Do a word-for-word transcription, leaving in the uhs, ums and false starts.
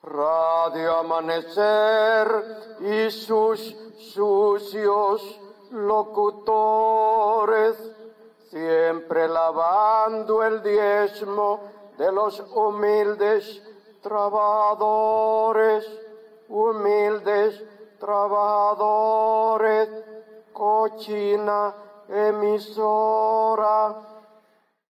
Radio Amanecer y sus sucios locutores, siempre lavando el diezmo de los humildes trabajadores, humildes trabajadores, cochina emisora